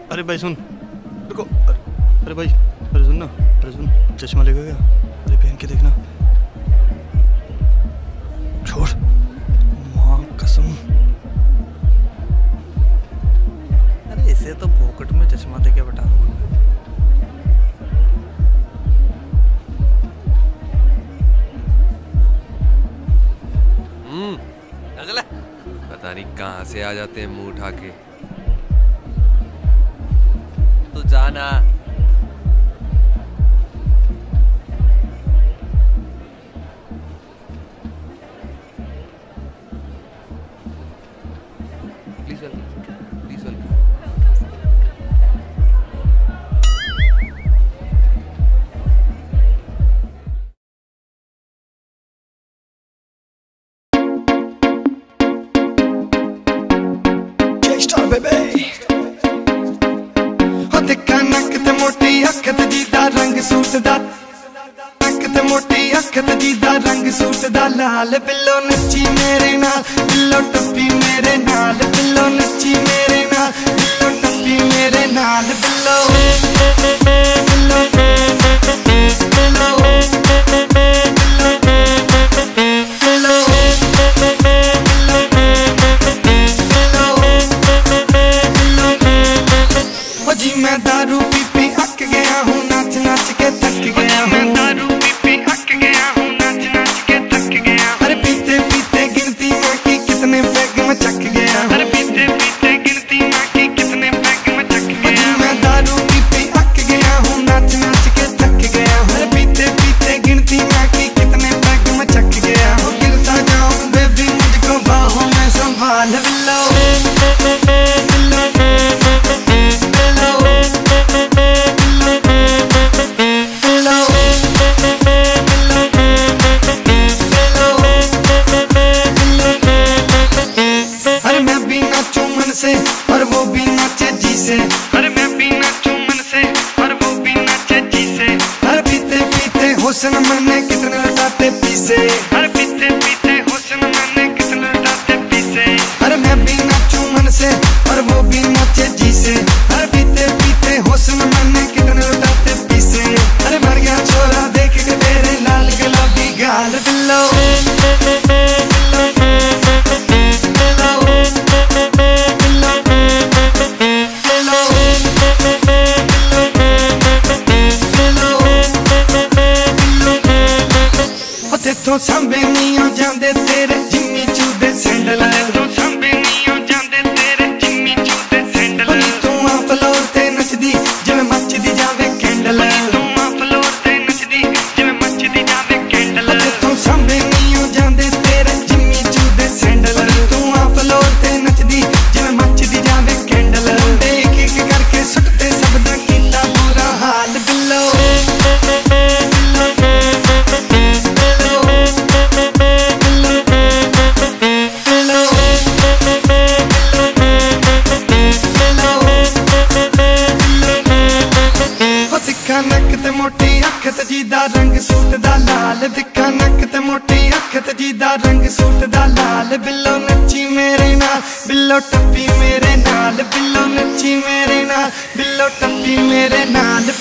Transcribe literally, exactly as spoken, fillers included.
अरे भाई सुन, रुको। अरे भाई, अरे सुन ना, अरे सुन, चश्मा लेगा क्या? अरे पहन के देखना। छोड़, माँ कसम। अरे इसे तो पॉकेट में चश्मा दे के बैठा दूंगा। हम्म, चला। पता नहीं कहाँ से आ जाते हैं मुंह उठा के। तू जाना। Please welcome, please welcome. Jstar baby, हो दिखा नक ते मोटी अख ते जीदा रंग सूट दा, नक ते मोटी अख ते जीदा रंग सूट दा लाल। बिल्लो नच्ची मेरे नाल, बिल्लो टप्पी मेरे नाल, बिल्लो नच्ची मेरे नाल, बिल्लो टप्पी मेरे नाल। बिल्लो बिल्लो बिल्लो जी मैं दारू पी पी अक गया हूँ, नाच नाच के थक गया हूँ। मैं दारू पी पी अक गया हूँ, नाच नाच के थक गया हूँ। अरे पीते पीते गिनती मैं की कितने पैग में चक गया हूँ। अरे पीते पीते गिनती मैं की कितने पैग में चक गया हूँ। मैं दारू पी पी अक गया हूँ, नाच नाच के थक गया हूँ। अरे पीते पीते गिनती मैं की कितने पैग में चक गया हूँ। गिरता जाऊँ बेबी मुझको बाहों में संभाल। बिल्लो से और वो भी नाचे जी से। अरे मैं भी नाचूं मन से और वो भी नाचे जी से। अरे पीते पीते हुस्न मैंने कितने लुटाते पीसे। अरे पीते पीते हुस्न मैंने कितने लुटाते पीसे। अरे मैं भी नाचूं मन से और वो भी नाचे जी से। अरे पीते पीते हुस्न मैंने कितने लुटाते पीसे। अरे मर गया छोरा देख के तेरे लाल गुलाबी गाल। बिल्लो तो सांबे नहीं हो जाते तेरे जिम्मी चूदे सैंडल। तो सांबे नहीं हो जाते तेरे जिम्मी चूदे सैंडल। तू आ फ्लोर ते नचदी जिवें मचदी जावे कैंडल। तू आ फ्लोर ते नचदी जिवें मचदी जावे कैंडल। तो सांबे नहीं हो जाते तेरे जिम्मी चूदे सैंडल। तू आ फ्लोर ते नचदी जिवें मचदी जावे कैंडल। देख एक करके सुटते सब दा कीता बुरा हाल। बिल्लो नक ते मोटी अख ते जीदा रंग सूट दा लाल। दिखा नक ते मोटी अख ते जीदा रंग सूट दा लाल। बिल्लो नच्ची मेरे नाल, बिल्लो टप्पी मेरे नाल, बिल्लो नच्ची मेरे नाल, बिल्लो टप्पी मेरे नाल।